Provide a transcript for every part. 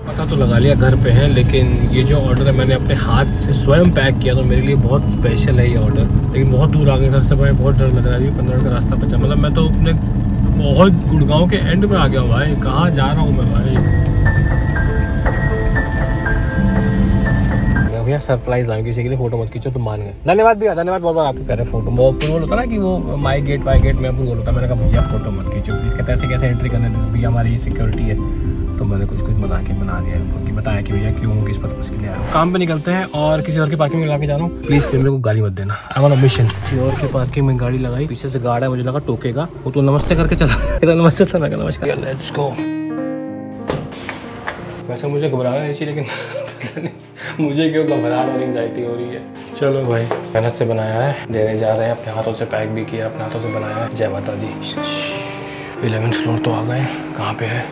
पता तो लगा लिया घर पे है, लेकिन ये जो ऑर्डर है मैंने अपने हाथ से स्वयं पैक किया, तो मेरे लिए बहुत स्पेशल है ये ऑर्डर। लेकिन बहुत दूर आ गए घर से, भाई बहुत डर लग रहा है। 15 मिनट का रास्ता बचा, मतलब मैं तो अपने बहुत गुड़गांव के एंड में आ गया हूँ भाई। कहाँ जा रहा हूँ मैं भाई? भैया सरप्राइज लाऊं किसी के लिए, फोटो मत खींचो, तुम मान गए। धन्यवाद भैया, धन्यवाद बहुत बहुत। आपको कह रहे फोटो वो अप्रूवल होता ना कि वो माई गेट में अप्रूवल होता। मैंने कहा भैया फोटो मत खींचो प्लीज़। कहते ऐसे कैसे एंट्री करने देते भैया, हमारी सिक्योरिटी है। तो मैंने कुछ बना दिया उनको कि बताया कि भैया क्यों किस पर्पज़ के लिए आया। काम पे निकलते हैं और किसी और की पार्किंग में लगा के जा रहा हूँ। प्लीज़ कैमरे को गाली मत देना, आई वांट अ मिशन। किसी और की पार्किंग में गाड़ी लगाई, पीछे से गार्ड है, मुझे लगा टोकेगा, वो तो नमस्ते करके चला। नमस्ते सर, मैं नमस्कार, लेट्स गो। वैसे मुझे घबराना नहीं चाहिए, लेकिन मुझे क्यों घबराहट और एंग्जाइटी हो रही है। चलो भाई, मेहनत से बनाया है, देने जा रहे हैं, अपने हाथों से पैक भी किया, अपने हाथों से बनाया है। जय माता दी। 11th फ्लोर तो आ गए, कहाँ पे है?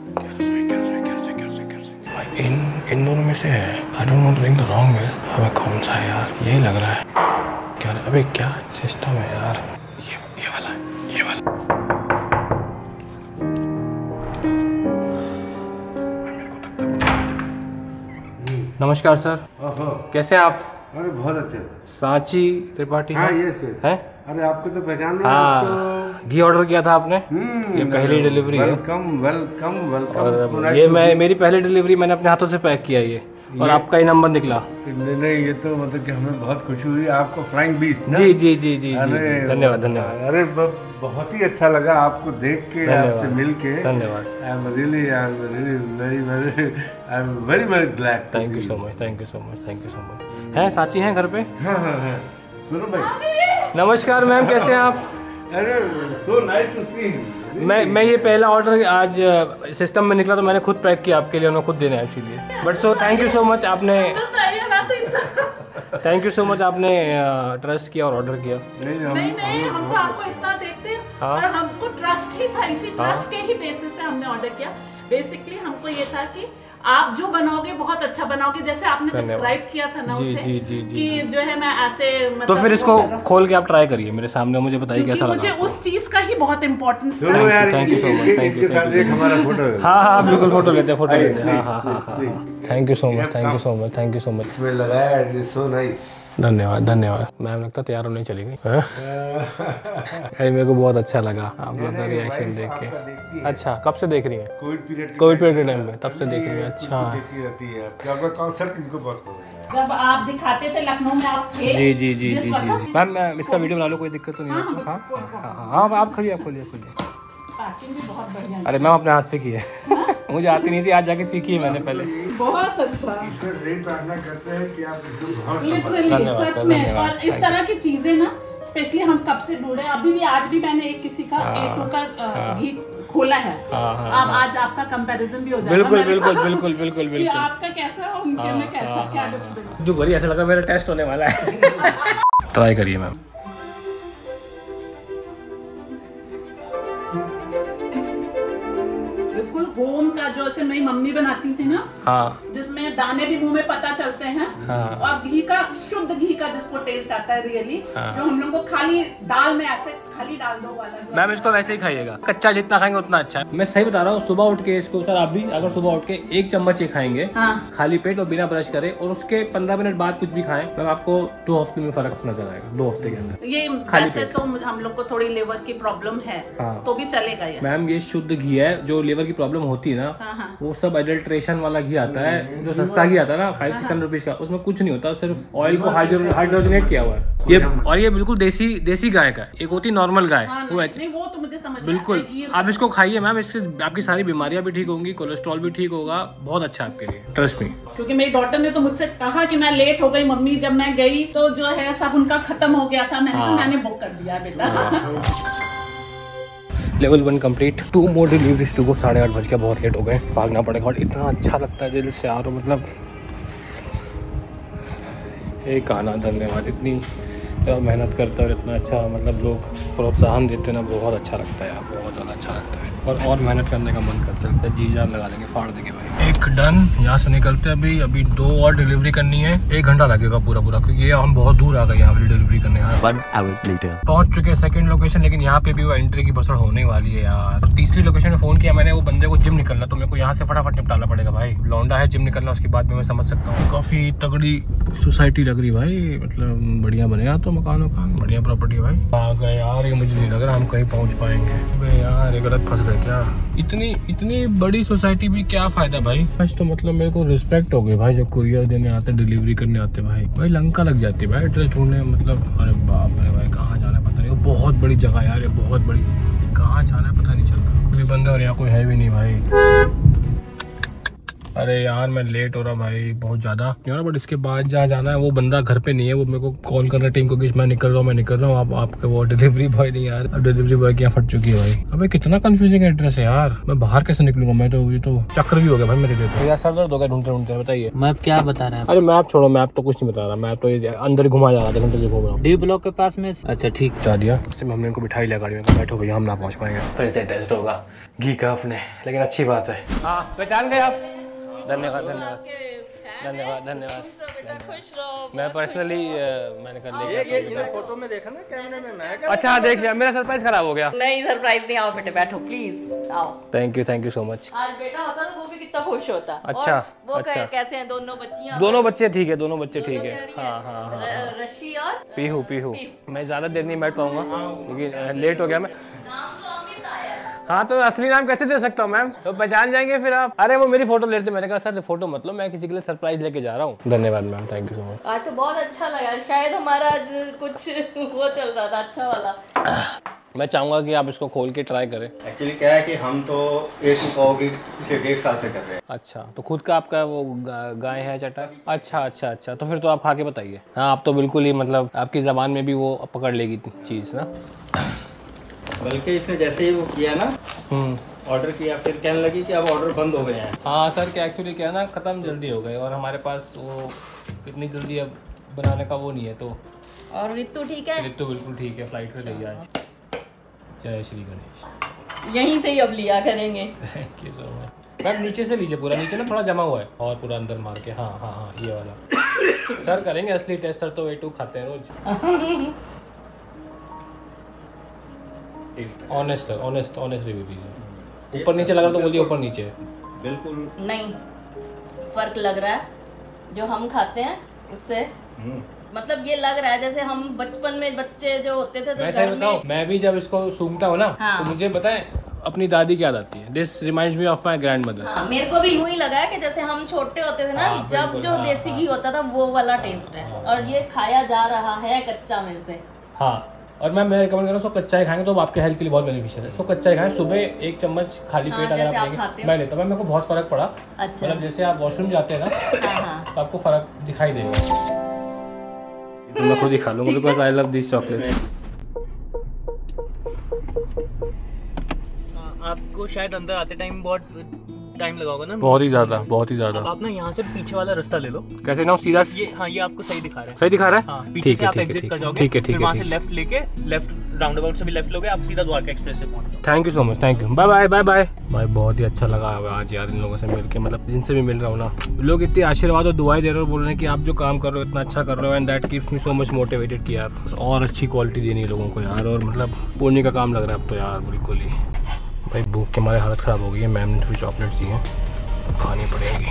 भाई इन दोनों में से है। I don't want to ring the wrong bell. हमें कौन सा है यार? यही लग रहा है। क्या अबे क्या सिस्टम है यार? ये वाला है, ये वाला। नमस्कार सर, कैसे हैं आप? अरे बहुत अच्छे। सांची त्रिपाठी? हाँ यस है। अरे आपको तो पहचान रहा हाँ तो... घी ऑर्डर किया था आपने, ये पहली डिलीवरी है। Welcome welcome welcome. और ये मेरी पहली डिलीवरी, मैंने अपने हाथों से पैक किया ये, और आपका ही नंबर निकला। नहीं ये तो मतलब कि हमें बहुत खुशी हुई। आपको फ्लाइंग बीस्ट ना? जी जी जी जी, धन्यवाद धन्यवाद। अरे बहुत ही अच्छा लगा आपको देख के, आपसे मिल के। धन्यवाद। I am really very glad. Thank you so much, thank you so much, thank you so much. हैं सांची हैं घर पे? हाँ हाँ हाँ। सुनो भाई। नमस्कार मैम, कैसे हैं आप? अरे सो नाइस टू सी। मैं ये पहला ऑर्डर आज सिस्टम में निकला, तो मैंने खुद पैक किया आपके लिए, उन्हें खुद देना है इसीलिए। But so thank you so much, आपने थैंक यू सो मच, आपने ट्रस्ट किया और ऑर्डर किया। नहीं हम तो आपको इतना देखते हैं। हाँ? और हमको ट्रस्ट ही था, इसी ट्रस्ट के ही बेसिस पे हमने ऑर्डर किया। बेसिकली हमको ये था कि आप जो बनाओगे बहुत अच्छा बनाओगे, जैसे आपने डिस्क्राइब किया था ना उसे कि जो है मैं ऐसे मतलब। तो फिर इसको खोल के आप ट्राई करिए मेरे सामने, मुझे बताइए कैसा लगा। मुझे उस चीज का ही बहुत इम्पोर्टेंस है। Thank you so much, thank you. हमारा फोटो। हाँ हाँ बिल्कुल, फोटो लेते हैं, फोटो लेते हैं। हाँ हाँ हाँ, thank you so much, thank you so much, thank you so much. इसमें लगाया, सो नाइस। धन्यवाद धन्यवाद। मैम लगता तैयार होने चली गई। मेरे को बहुत अच्छा लगा आप लोग का रिएक्शन देख के। अच्छा, कब से देख रही हैं? कोविड पीरियड के टाइम में, तब से देख रही हैं। अच्छा, देखती रहती है। आपका कॉन्सेप्ट इनको बहुत पसंद है। जब आप दिखाते थे लखनऊ में, आप थे। जी जी जी जी जी। मैम इसका वीडियो बना लो, कोई दिक्कत तो नहीं है? हाँ आप खोलिए, आप खोलिए। पैकिंग भी बहुत बढ़िया। अरे मैम अपने हाथ से की है। मुझे आती नहीं थी, आज जाके सीखी है मैंने पहले। बहुत अच्छा। प्रार्थना करते हैं कि आप लिटरली सच में। और इस तरह की चीजें ना, स्पेशली हम कब से ढूंढे, अभी भी आज भी मैंने एक किसी का A2 का घी खोला है। अब आज आपका कंपैरिजन भी हो जाएगा। बिल्कुल बिल्कुल बिल्कुल बिल्कुल बिल्कुल। आपका कैसा है, उनके में कैसा, क्या डिफरेंस? तो बड़ी ऐसा लगा मेरा टेस्ट होने वाला है। ट्राई करिए मैम। होम का जो से मेरी मम्मी बनाती थी ना, हाँ, जिसमें दाने भी मुंह में पता चलते हैं। हाँ। और घी का, शुद्ध घी का जिसको टेस्ट आता है रियली, हाँ। जो हम लोग को खाली दाल में ऐसे खाली डाल दो वाला। मैम इसको वैसे ही खाइएगा, कच्चा जितना खाएंगे उतना अच्छा है। मैं सही बता रहा हूँ, सुबह उठ के इसको, सर आप भी अगर सुबह उठ के 1 चम्मच ही खाएंगे, हाँ। खाली पेट और बिना ब्रश करे, और उसके 15 मिनट बाद कुछ भी खाएं, मैम आपको 2 हफ्ते में फर्क नजर आएगा। 2 हफ्ते के अंदर। ये वैसे तो हम लोग को थोड़ी लिवर की प्रॉब्लम है, हाँ। तो भी चलेगा ये। मैम ये शुद्ध घी है, जो लिवर की प्रॉब्लम होती है ना, हाँ। वो सब एडल्ट्रेशन वाला घी आता है, जो सस्ता घी आता है ना 500-600 रुपीज का, उसमें कुछ नहीं होता, सिर्फ ऑयल को हाइड्रोजनेट किया हुआ है ये। और ये बिल्कुल देसी गाय का, एक होती नॉर्मल गाय, नहीं वो तो मुझे समझ बिल्कुल। आप इसको खाइए मैम, इससे आपकी सारी बीमारियां भी ठीक होंगी, कोलेस्ट्रॉल भी ठीक होगा, बहुत अच्छा है आपके लिए, ट्रस्ट मी। क्योंकि मेरी डॉटर ने तो मुझसे कहा कि मैं लेट हो गई मम्मी, जब मैं गई तो जो है सब उनका खत्म हो गया था। मैंने बुक कर दिया बेटा। Level 1 complete, 2 more deliveries to go. 8:30 बज गया, बहुत लेट हो गए, भागना पड़ेगा। और इतना अच्छा लगता है दिल से यार, मतलब एक आना, धन्यवाद। इतनी जब मेहनत करता है और इतना अच्छा मतलब लोग प्रोत्साहन देते हैं ना, बहुत अच्छा लगता है यार, बहुत ज़्यादा अच्छा लगता है। और मेहनत करने का मन करता है, जी जान लगा देंगे, फाड़ देंगे भाई। एक डन, यहाँ से निकलते हैं अभी 2 और डिलीवरी करनी है। 1 घंटा लगेगा पूरा क्योंकि ये हम बहुत दूर आ गए यहाँ वाली डिलीवरी करने। 1 hour later पहुंच चुके हैं सेकंड लोकेशन, लेकिन यहाँ पे भी वो एंट्री की बसड़ होने वाली है यार। तीसरी लोकेशन में फोन किया मैंने, वो बंदे को जिम निकलना, तो मेरे को यहाँ से फटाफट निपटाना पड़ेगा भाई। लौंडा है, जिम निकलना, उसके बाद में मैं समझ सकता हूँ। काफी तगड़ी सोसाइटी लग रही भाई, मतलब बढ़िया बने तो मकान बढ़िया प्रॉपर्टी है भाई। आ गए यार, ये मुझे नहीं लग रहा हम कहीं पहुंच पाएंगे। अबे यार ये गलत फंस गए क्या? इतनी बड़ी सोसाइटी भी क्या फायदा भाई। आज तो मतलब मेरे को रिस्पेक्ट हो गई भाई, जब कुरियर देने आते, डिलीवरी करने आते भाई लंका लग जाती है भाई एड्रेस ढूंढने। मतलब अरे बाप रे भाई, कहाँ जाना है पता नहीं। वो बहुत बड़ी जगह यार, ये बहुत बड़ी, कहाँ जाना है पता नहीं चल रहा। कोई बंदा और यहाँ कोई है भी नहीं भाई। अरे यार मैं लेट हो रहा भाई बहुत ज्यादा यार। बट इसके बाद जहाँ जाना है वो बंदा घर पे नहीं है, वो मेरे को कॉल कर रहा है टीम को कि मैं निकल रहा हूँ। आपके वो डिलीवरी बॉय नहीं यार, अब डिलीवरी बॉय की यहाँ फट चुकी है भाई। अबे कितना कंफ्यूजिंग एड्रेस है यार, मैं बाहर कैसे निकलूंगा? मैं तो ये तो चक्कर भी हो गया भाई मेरे लिए तो यार, सर दर्द हो गया ढूंढते। बताइए मैप क्या बता रहा है? अरे मैप छोड़ो, मैप तो कुछ नहीं बता रहा, मैप तो अंदर ही घुमा जा रहा था, घंटे से घूम रहा हूँ। डी ब्लॉक के पास में। अच्छा ठीक बता दिया। उससे हमने इनको बिठाई लिया गाड़ी में, बैठो भैया हम ना पहुँच पाएंगे, फिर से टेस्ट होगा घी का अपने। लेकिन अच्छी बात है, हाँ पहचान गए आप। धन्यवाद। मैं पर्सनली मैंने कर लिया। ये फोटो में देखा ना कैमरे में, मैं अच्छा देख लिया, मेरा सरप्राइज खराब हो गया। नहीं सरप्राइज नहीं, आओ बेटे बैठो प्लीज आओ। Thank you so much. आज बेटा होता तो वो भी कितना खुश होता। अच्छा वो अच्छा। कैसे हैं दोनों बच्चियां? दोनों बच्चे ठीक है, दोनों बच्चे ठीक है। हाँ। रशी और पीहू। मैं ज्यादा देर नहीं बैठ पाऊंगा क्योंकि लेट हो गया मैं। हाँ तो असली नाम कैसे दे सकता हूँ मैम, तो पहचान जाएंगे फिर आप। अरे वो मेरी फोटो लेते, मैंने कहा सर फोटो मतलब मैं किसी के लिए सरप्राइज लेके जा रहा हूँ। धन्यवाद ma'am, thank you so much. आज तो बहुत अच्छा लगा, शायद हमारा आज कुछ वो चल रहा था अच्छा वाला। मैं चाहूंगा कि आप इसको खोल के ट्राई करें। एक्चुअली क्या है कि हम तो A2 कहोगी पिछले 1.5 साल से कर रहे हैं। अच्छा तो खुद का आपका वो गाय है चटा? अच्छा तो फिर तो आप खा के बताइए। हाँ आप तो बिल्कुल ही मतलब आपकी ज़बान में भी वो पकड़ लेगी चीज़ ना। बल्कि इसने जैसे ही वो किया ना, ऑर्डर किया, फिर कहने लगी कि अब ऑर्डर बंद हो गए हैं। हाँ सर क्या एक्चुअली क्या ना, ख़त्म जल्दी हो गए और हमारे पास वो इतनी जल्दी अब बनाने का वो नहीं है तो। और रितु ठीक है? रितु बिल्कुल ठीक है, फ्लाइट पे गई आज। जय श्री गणेश। यहीं से ही अब लिया करेंगे। Thank you so much ma'am. नीचे से लीजिए पूरा, नीचे ना थोड़ा जमा हुआ है और पूरा अंदर मार के। हाँ ये वाला। सर करेंगे असली टेस्ट, सर तो A2 खाते हैं रोज। ऑनेस्ट रिव्यू दीजिए। ऊपर नीचे लग रहा तो बोलिए ऊपर नीचे। बिल्कुल नहीं, फर्क लग रहा है जो हम खाते हैं उससे। मतलब ये लग रहा है जैसे हम बचपन में बच्चे जो होते थे तो घर में। मैं भी जब इसको सूंघता हूँ ना तो मुझे बताएं अपनी दादी की याद आती है। This reminds me of my grandmother. हाँ, मेरे को भी यूं ही लगा है कि जैसे हम छोटे होते थे ना, जब जो देसी घी होता था वो वाला टेस्ट है। और ये खाया जा रहा है कच्चा मेरे से। हाँ और मैं रिकमेंड कर रहा हूँ कच्चा ही खाएंगे तो आपके हेल्थ के लिए बहुत बेनिफिशियल है। सो कच्चा ही खाएं, सुबह 1 चम्मच खाली पेट अगर आप लेंगे। मैं लेता हूँ, मेरे को बहुत फर्क पड़ा। अच्छा मतलब जैसे आप वॉशरूम जाते हैं ना तो आपको फर्क दिखाई देगा। तो मैं खुद ही खा लूँगा because I love this chocolate. आपको शायद अंदर आते टाइम बहुत टाइम लगा होगा ना? बहुत ही ज्यादा। आप ना यहाँ से पीछे वाला रास्ता ले लो। कैसे ना सीधा? ये आपको सही दिखा रहा है। सही दिखा रहा है? हाँ, पीछे से आप एग्जिट कर जाओगे। ठीक है। वहाँ से लेफ्ट लेके राउंड अबाउट से भी लेफ्ट लोगे, आप सीधा द्वारका एक्सप्रेस से पहुँचोगे। Thank you so much, thank you. Bye भाई। बहुत ही अच्छा लगा आज यार इन लोगों से मिलके, मतलब जिनसे भी मिल रहा हूँ ना, लोग इतनी आशीर्वाद और दुआएं दे रहे हो, बोल रहे हैं कि आप जो काम कर रहे हो इतना अच्छा कर रहे हो and that keeps me so much motivated कि यार और अच्छी क्वालिटी देनी है लोगों को यार। और मतलब पुण्य का काम लग रहा है अब तो यार बिल्कुल ही। भाई भूख के हमारे हालत ख़राब हो गई है। मैम ने थोड़ी चॉकलेट्स दी हैं, खानी पड़ेगी।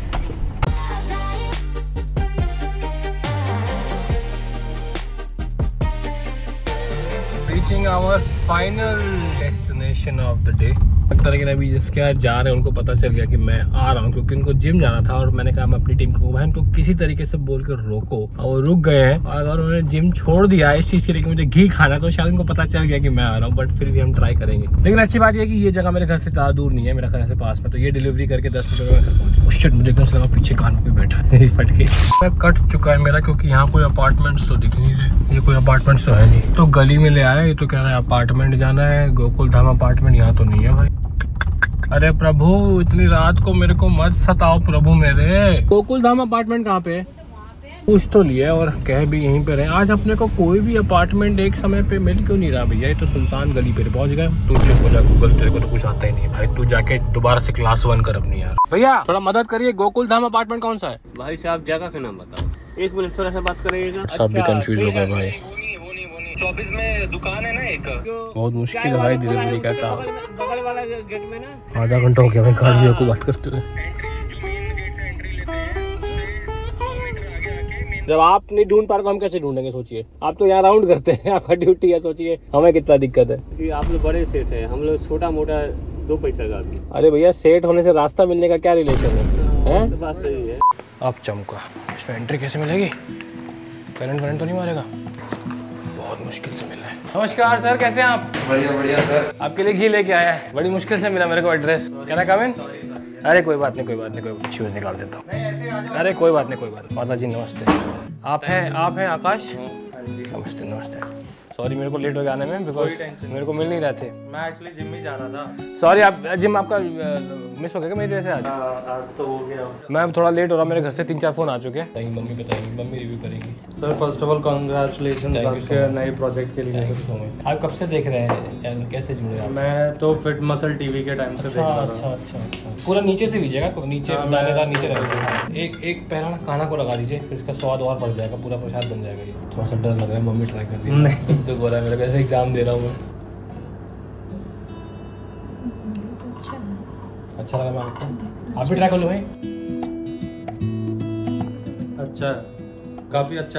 Reaching our final destination of the day. लगता है कि अभी जिसके यहाँ जा रहे हैं उनको पता चल गया कि मैं आ रहा हूँ, क्योंकि उनको जिम जाना था और मैंने कहा मैं अपनी टीम को भाई इनको किसी तरीके से बोल कर रोको, और वो रुक गए हैं। और अगर उन्होंने जिम छोड़ दिया इस चीज़ के लिए कि मुझे घी खाना, तो शायद उनको पता चल गया कि मैं आ रहा हूँ। बट फिर भी हम ट्राई करेंगे। लेकिन अच्छी बात यह है कि ये जगह मेरे घर से ज़्यादा दूर नहीं है, मेरा घर से पास में, तो ये डिलीवरी करके 10 मिनट में घर पहुँच। शिट, मुझे एकदम से लगा पीछे कान पे बैठा है फट के। कट चुका है मेरा, क्योंकि यहाँ कोई अपार्टमेंट्स तो दिख नहीं रहे। ये कोई अपार्टमेंट्स तो है नहीं, तो गली में ले आया। ये तो कह रहा है अपार्टमेंट जाना है, गोकुल धाम अपार्टमेंट। यहाँ तो नहीं है भाई। अरे प्रभु इतनी रात को मेरे को मत सताओ प्रभु मेरे। गोकुल धाम अपार्टमेंट कहाँ पे है? पूछ तो लिया और कह भी यहीं पे रहे। आज अपने को कोई भी अपार्टमेंट एक समय पे मिल क्यों नहीं रहा भैया? ये तो सुनसान गली पे पहुंच गए। तू चुप हो जा गूगल, तेरे को तो कुछ आता ही नहीं भाई। तू जाके दोबारा से क्लास 1 कर अपनी यार। भैया थोड़ा मदद करिए, गोकुल धाम अपार्टमेंट कौन सा है? भाई साहब जगह का नाम बताओ। एक मिनट थोड़ा सा बात करिएगा। सब भी कंफ्यूज हो गए भाई। 24 में दुकान है ना एक, बहुत मुश्किल है भाई डिलीवरी का काम। बगल वाला गेट में ना आधा घंटा हो गया भाई गाड़ियों को बात करते हुए। जब आप नहीं ढूंढ पा रहे तो हम कैसे ढूंढेंगे? सोचिए, आप तो यहाँ राउंड करते हैं, आपका ड्यूटी है, सोचिए हमें कितना दिक्कत है। कि आप लोग बड़े सेठ है, हम लोग छोटा मोटा 2 पैसा का आदमी। अरे भैया सेठ होने से रास्ता मिलने का क्या रिलेशन है? तो बात सही है। अब चमका, इसमें एंट्री कैसे मिलेगी? करंट तो नहीं मारेगा? बहुत मुश्किल से मिला है। नमस्कार सर, कैसे हैं आप? बढ़िया सर। आपके लिए घी लेके आया है, बड़ी मुश्किल से मिला मेरे को एड्रेस। क्या ना कम इन? अरे कोई बात नहीं, कोई शूज निकाल देता हूँ। अरे कोई बात नहीं। माता जी नमस्ते। आप हैं आकाश? नमस्ते। सॉरी मेरे को लेट हो गया आने में, बिकॉज मेरे को मिल नहीं रहे थे। मैं एक्चुअली जिम में जा रहा था। सॉरी, आप जिम आपका मिस हो गया मेरी वजह से आज? आज तो हो गया। मैं थोड़ा लेट हो रहा, मेरे घर से 3-4 फोन आ चुके हैं। मम्मी बताएंगी, मम्मी रिव्यू करेंगी। Sir first of all congratulation आपके नए प्रोजेक्ट के लिए। Thank you so much. आप कब से देख रहे हैं चैनल, कैसे जुड़े आप? मैं तो फिट मसल टीवी के टाइम से देख रहा था। अच्छा। पूरा नीचे से लीजिएगा, नीचे दानेदार नीचे रहेगा। एक पहला ना खाना को लगा दीजिए, फिर इसका स्वाद और बढ़ जाएगा, पूरा प्रसाद बन जाएगा। ये थोड़ा सा डर लग रहा है, मम्मी ट्राई कर दी। नहीं तो बोला मेरा कैसे एग्जाम दे रहा हूँ मैं। अच्छा लगा मैं आपको? आप भी ट्राई कर लो भाई। अच्छा, काफी अच्छा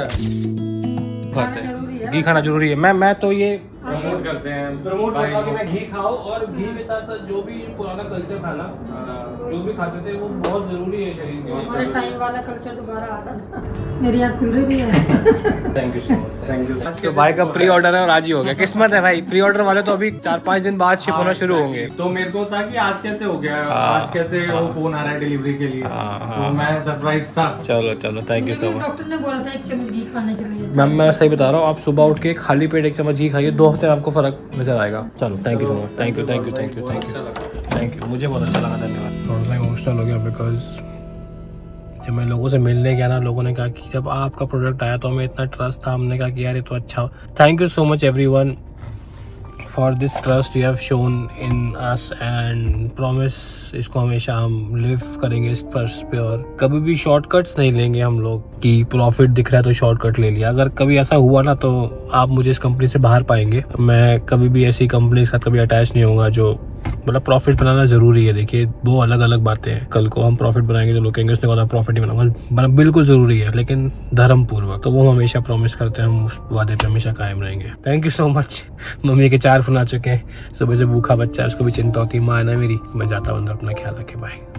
है। घी खाना जरूरी है। मैं तो ये प्रमोट करते हैं, प्रमोट करता हूँ कि मैं घी खाओ, और घी के साथ साथ जो भी पुराना कल्चर था ना, जो भी खाते थे वो बहुत जरूरी है शरीर के लिए। टाइम वाला कल्चर दोबारा आ रहा था, मेरी आँख खुल रही है। Thank you so much. तो भाई का प्री ऑर्डर है और आज ही हो गया। किस्मत है भाई, प्री ऑर्डर वाले तो अभी 4-5 दिन बाद शिप होना शुरू होंगे। तो मेरे को था कि आज कैसे हो गया, आज कैसे वो फोन आ रहा है डिलीवरी के लिए, तो मैं सरप्राइज था। चलो thank you so much. Doctor ने बोला था 1 चम्मच घी खाने के लिए। मैम मैं सही बता रहा हूँ, आप सुबह उठ के खाली पेट 1 चम्मच घी खाइए, 2 हफ्ते में आपको फर्क नजर आएगा। चलो thank you so much. Thank you. मुझे बहुत अच्छा लगा, धन्यवाद। थोड़ा सा इमोशनल हो गया बिकॉज जब मैं लोगों से मिलने गया ना, लोगों ने कहा कि जब आपका प्रोडक्ट आया तो हमें इतना ट्रस्ट था, हमने कहा कि यार ये तो अच्छा। Thank you so much everyone for this trust you have shown in us, and promise इसको हमेशा हम लिव करेंगे इस ट्रस्ट पे। और कभी भी शॉर्टकट्स नहीं लेंगे हम लोग कि प्रॉफिट दिख रहा है तो शॉर्टकट ले लिया। अगर कभी ऐसा हुआ ना तो आप मुझे इस कंपनी से बाहर पाएंगे। मैं कभी भी ऐसी कंपनी के साथ कभी अटैच नहीं होगा जो मतलब प्रॉफिट बनाना जरूरी है। देखिए 2 अलग अलग बातें हैं। कल को हम प्रॉफिट बनाएंगे तो लोग कहेंगे उसने कहा प्रॉफिट ही बनाऊंगा, बिल्कुल जरूरी है लेकिन धर्म पूर्वक। तो वो हम हमेशा प्रॉमिस करते हैं, हम उस वादे पे हमेशा कायम रहेंगे। Thank you so much. Mummy के 4 फोन आ चुके हैं, सुबह से भूखा बच्चा है, उसको भी चिंता होती है, माँ है ना मेरी। मैं जाता हूँ अंदर, अपना ख्याल रखे, बाय।